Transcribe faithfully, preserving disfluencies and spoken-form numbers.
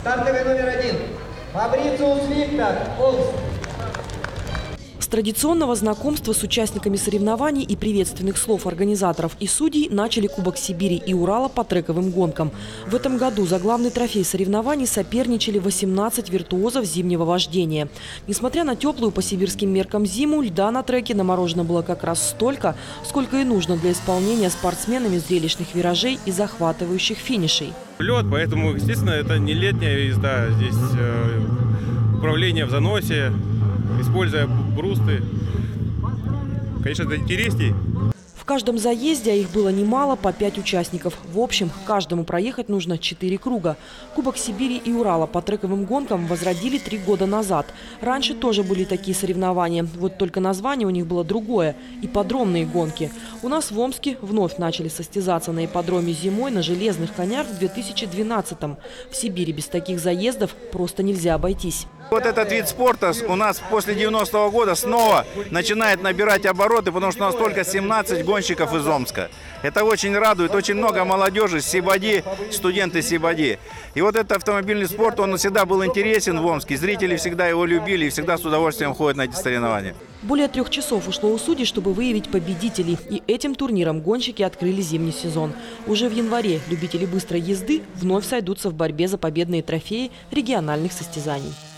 Стартовый номер один. Фабрициус Виктор, Омск. С традиционного знакомства с участниками соревнований и приветственных слов организаторов и судей начали Кубок Сибири и Урала по трековым гонкам. В этом году за главный трофей соревнований соперничали восемнадцать виртуозов зимнего вождения. Несмотря на теплую по сибирским меркам зиму, льда на треке наморожено было как раз столько, сколько и нужно для исполнения спортсменами зрелищных виражей и захватывающих финишей. Лед, поэтому, естественно, это не летняя езда. Здесь э, управление в заносе, используя брусты. Конечно, это интересней. В каждом заезде, а их было немало, по пять участников. В общем, каждому проехать нужно четыре круга. Кубок Сибири и Урала по трековым гонкам возродили три года назад. Раньше тоже были такие соревнования. Вот только название у них было другое – ипподромные гонки. У нас в Омске вновь начали состязаться на ипподроме зимой на железных конях в две тысячи двенадцатом. В Сибири без таких заездов просто нельзя обойтись. Вот этот вид спорта у нас после девяностого года снова начинает набирать обороты, потому что у нас только семнадцать гонщиков из Омска. Это очень радует, очень много молодежи, Сибади, студенты Сибади. И вот этот автомобильный спорт, он всегда был интересен в Омске. Зрители всегда его любили и всегда с удовольствием ходят на эти соревнования. Более трех часов ушло у судей, чтобы выявить победителей. И этим турниром гонщики открыли зимний сезон. Уже в январе любители быстрой езды вновь сойдутся в борьбе за победные трофеи региональных состязаний.